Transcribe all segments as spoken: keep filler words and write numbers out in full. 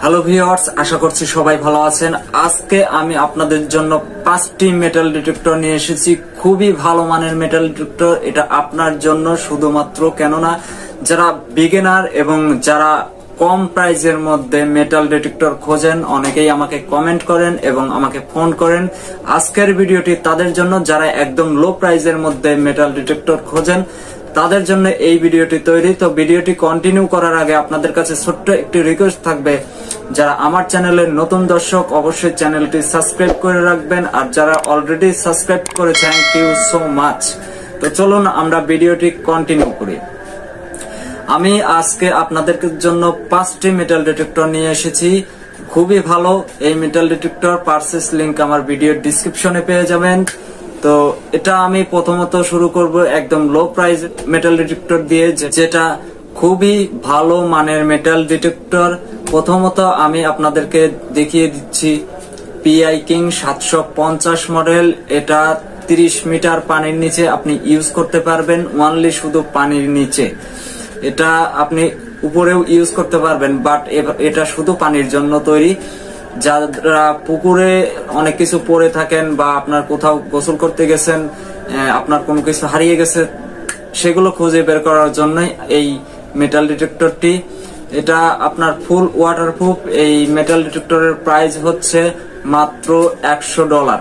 Hello viewers, আশা করছি সবাই ভালো আছেন। আজকে আমি আপনাদের জন্য পাঁচটি মেটাল ডিটেক্টর নিয়ে এসেছি, খুবই ভালো মানের মেটাল ডিটেক্টর। এটা আপনার জন্য শুধুমাত্র, কেননা যারা বিগিনার এবং যারা কম প্রাইজের মধ্যে মেটাল ডিটেক্টর খোঁজেন, অনেকেই আমাকে কমেন্ট করেন এবং আমাকে ফোন করেন। আজকের ভিডিওটি তাদের জন্য যারা একদম লো প্রাইজের মধ্যে মেটাল ডিটেক্টর খোঁজেন, তাদের জন্য এই ভিডিওটি তৈরি। তো ভিডিওটি কন্টিনিউ করার আগে আপনাদের কাছে ছোট্ট একটি রিকোয়েস্ট থাকবে, যারা আমার চ্যানেলের নতুন দর্শক অবশ্যই চ্যানেলটি সাবস্ক্রাইব করে রাখবেন, আর যারা অলরেডি সাবস্ক্রাইব করেছেন থ্যাংক ইউ সো মাচ। তো চলুন আমরা ভিডিওটি কন্টিনিউ করি। আমি আজকে আপনাদের জন্য পাঁচটি মেটাল ডিটেক্টর নিয়ে এসেছি, খুবই ভালো এই মেটাল ডিটেক্টর। পারচেস লিংক আমার ভিডিওর ডিসক্রিপশনে পেয়ে যাবেন। তো এটা আমি প্রথমত শুরু করব একদম লো প্রাইস মেটাল ডিটেক্টর দিয়ে, যেটা খুবই ভালো মানের মেটাল ডিটেক্টর। প্রথমত আমি আপনাদেরকে দেখিয়ে দিচ্ছি পিআই কিং সাতশো পঞ্চাশ মডেল। এটা তিরিশ মিটার পানির নিচে আপনি ইউজ করতে পারবেন, ওনলি শুধু পানির নিচে। এটা আপনি উপরেও ইউজ করতে পারবেন, বাট এটা শুধু পানির জন্য তৈরি। যারা পুকুরে অনেক কিছু পরে থাকেন বা আপনার কোথাও গোসল করতে গেছেন, আপনার কোনো কিছু হারিয়ে গেছে, সেগুলো খুঁজে বের করার জন্য এই মেটাল ডিটেক্টরটি। এটা আপনার ফুল ওয়াটারপ্রুফ। এই মেটাল ডিটেক্টরের প্রাইস হচ্ছে মাত্র একশো ডলার।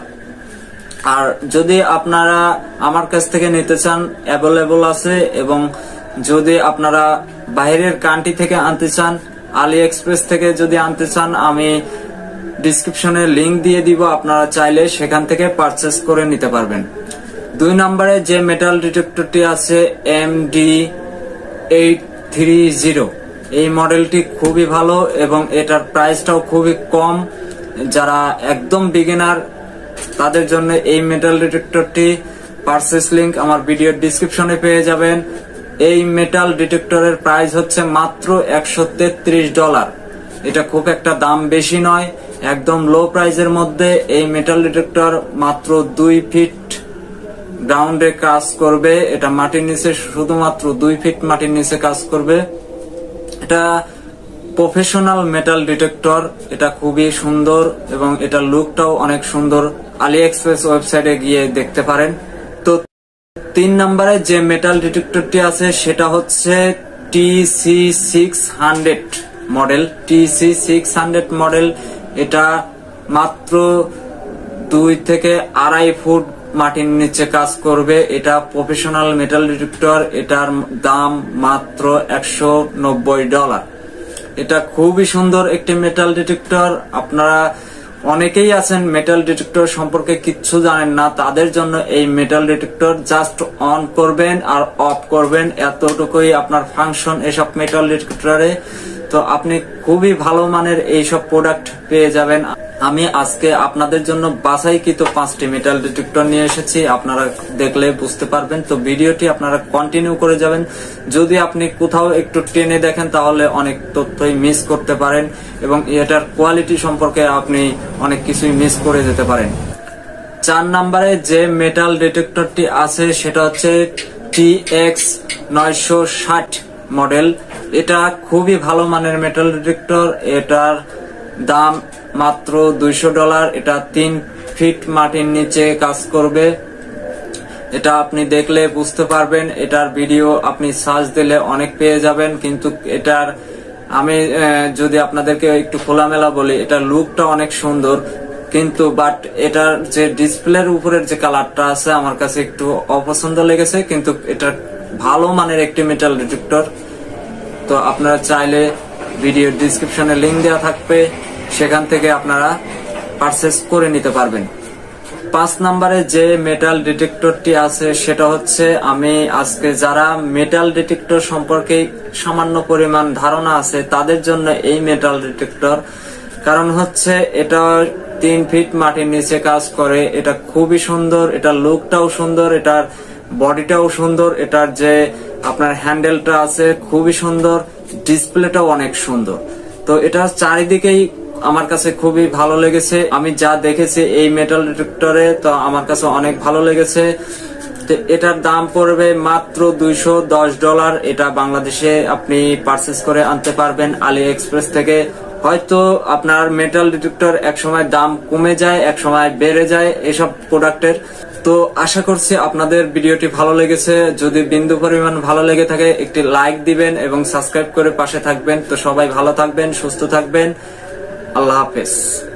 আর যদি আপনারা আমার কাছ থেকে নিতে চান, অ্যাভেলেবল আছে। এবং যদি আপনারা বাইরের কান্ট্রি থেকে আনতে চান, আলি এক্সপ্রেস থেকে যদি আনতে চান, আমি ডিসক্রিপশনে লিংক দিয়ে দিব, আপনারা চাইলে সেখান থেকে পারচেস করে নিতে পারবেন। দুই নম্বরে যে মেটাল ডিটেক্টরটি আছে M D eight three zero, এই মডেলটি খুবই ভালো এবং এটার প্রাইসটাও খুবই কম। যারা একদম বিগিনার তাদের জন্য এই মেটাল ডিটেক্টরটি পারচেস লিংক আমার ভিডিওর ডিসক্রিপশনে পেয়ে যাবেন। এই মেটাল ডিটেক্টরের প্রাইস হচ্ছে মাত্র একশো তেত্রিশ ডলার। এটা খুব একটা দাম বেশি নয়, একদম লো প্রাইজের মধ্যে। এই মেটাল ডিটেক্টর মাত্র দুই ফিট গ্রাউন্ডে কাজ করবে। এটা মাটির নিচে, শুধুমাত্র দুই ফিট মাটির নিচে কাজ করবে। এটা প্রফেশনাল মেটাল ডিটেক্টর। এটা খুবই সুন্দর এবং এটা লুকটাও অনেক সুন্দর। আলি এক্সপ্রেস ওয়েবসাইটে গিয়ে দেখতে পারেন। তো তিন নম্বরে যে মেটাল ডিটেক্টরটি আছে সেটা হচ্ছে T C six hundred model. T C six hundred model. এটা মাত্র দুই থেকে আড়াই ফুট মাটির নিচে কাজ করবে। এটা প্রফেশনাল মেটাল ডিটেক্টর। এটার দাম মাত্র একশো নব্বই ডলার। এটা খুবই সুন্দর একটি মেটাল ডিটেক্টর। আপনারা অনেকেই আছেন মেটাল ডিটেক্টর সম্পর্কে কিচ্ছু জানেন না, তাদের জন্য এই মেটাল ডিটেক্টর জাস্ট অন করবেন আর অফ করবেন, এতটুকুই আপনার ফাংশন এসব মেটাল ডিটেক্টরে। তো আপনি খুবই ভালো মানের এইসব প্রোডাক্ট পেয়ে যাবেন। আমি আজকে আপনাদের জন্য বাছাইকৃত পাঁচটি মেটাল ডিটেক্টর নিয়ে এসেছি, আপনারা দেখলে বুঝতে পারবেন। তো ভিডিওটি আপনারা কন্টিনিউ করে যাবেন। যদি আপনি কোথাও একটু টেনে দেখেন তাহলে অনেক তথ্যই মিস করতে পারেন এবং এটার কোয়ালিটি সম্পর্কে আপনি অনেক কিছুই মিস করে যেতে পারেন। চার নম্বরে যে মেটাল ডিটেক্টরটি আছে সেটা হচ্ছে টি এক্স নয়শো ষাট মডেল। এটা খুবই ভালো মানের মেটাল ডিটেক্টর। এটার দাম মাত্র দুইশো ডলার। এটা তিন ফিট মাটির নিচে কাজ করবে। এটা আপনি দেখলে বুঝতে পারবেন। এটার ভিডিও আপনি সার্চ দিলে অনেক পেয়ে যাবেন। কিন্তু এটার আমি যদি আপনাদেরকে একটু খোলামেলা বলি, এটার লুকটা অনেক সুন্দর, কিন্তু বাট এটার যে ডিসপ্লের উপরের যে কালারটা আছে আমার কাছে একটু অপছন্দ লেগেছে। কিন্তু এটা ভালো মানের একটি মেটাল ডিটেক্টর। তো আপনারা চাইলে ভিডিওর ডিসক্রিপশনে লিংক দেওয়া থাকবে, সেখান থেকে আপনারা পারচেস করে নিতে পারবেন। পাঁচ নম্বরে যে মেটাল ডিটেক্টরটি আছে সেটা হচ্ছে, আমি আজকে যারা মেটাল ডিটেক্টর সম্পর্কে সামান্য পরিমাণ ধারণা আছে তাদের জন্য এই মেটাল ডিটেক্টর। কারণ হচ্ছে এটা তিন ফিট মাটির নিচে কাজ করে। এটা খুবই সুন্দর, এটার লুকটাও সুন্দর, এটার বডিটাও সুন্দর, এটার যে আপনার হ্যান্ডেলটা আছে খুবই সুন্দর, ডিসপ্লেটাও অনেক সুন্দর। তো এটা চারিদিকেই আমার কাছে খুবই ভালো লেগেছে। আমি যা দেখেছি এই মেটাল ডিটেক্টরে, তো আমার কাছে অনেক ভালো লেগেছে। এটার দাম পড়বে মাত্র দুইশো দশ ডলার। এটা বাংলাদেশে আপনি পারচেস করে আনতে পারবেন আলি এক্সপ্রেস থেকে। হয়তো আপনার মেটাল ডিটেক্টর এক সময় দাম কমে যায়, এক সময় বেড়ে যায় এসব প্রোডাক্টের। তো আশা করছি আপনাদের ভিডিওটি ভালো লেগেছে। যদি বিন্দু পরিমাণ ভালো লেগে থাকে একটি লাইক দিবেন এবং সাবস্ক্রাইব করে পাশে থাকবেন। তো সবাই ভালো থাকবেন, সুস্থ থাকবেন। আল্লাহ হাফেজ।